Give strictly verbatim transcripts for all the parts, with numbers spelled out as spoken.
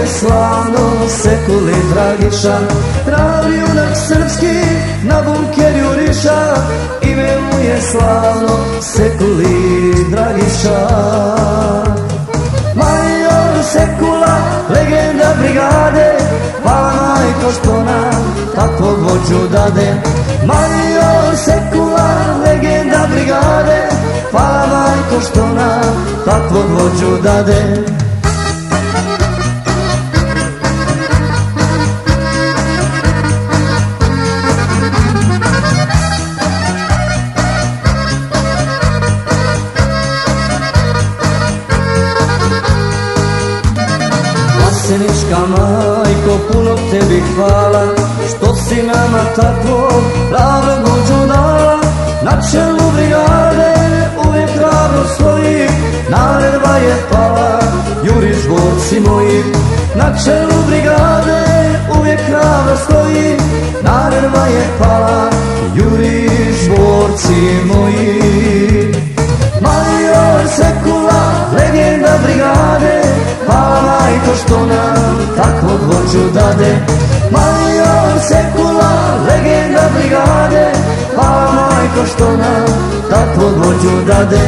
je slavno, Sekuli Dragiša, pravi junak srpski, na bunker juriša. Ime mu je slavno, Sekuli Dragiša. Major Sekula, legenda brigade, hvala majko što nam takvog vođu dade. Major Sekula, legenda brigade, hvala majko što nam takvog vođu dade. Senička majko, puno tebi hvala, što si nama tako hrabro vođu dala. Na čelu brigade uvijek hrabro stoji, naredba je pala, juriš borci moji. Na čelu brigade uvijek hrabro stoji, naredba je pala, juriš borci moji. Major Sekula, legenda brigade, hvala majko što nam takvog vođu dade. Major Sekula, legenda brigade, hvala majko što nam takvog vođu dade.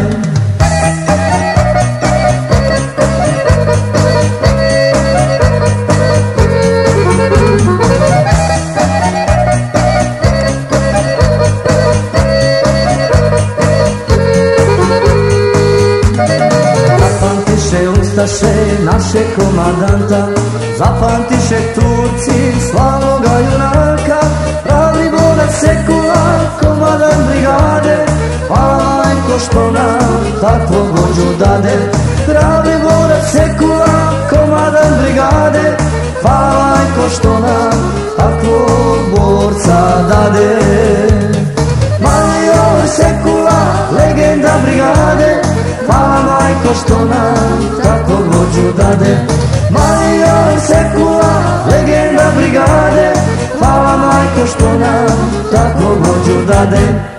Ustaše naše komadanta, zapamtiše Turci slavnoga junaka. Pravi borac Sekula, komadant brigade, hvala majko što nam takvog vođu dade. Pravi borac Sekula, komadant brigade, hvala majko što nam takvog borca dade. Major Sekula, legenda brigade, hvala majko što nam takvog vođu dade. Major Sekula, legenda brigade, hvala majko što nam takvog vođu dade.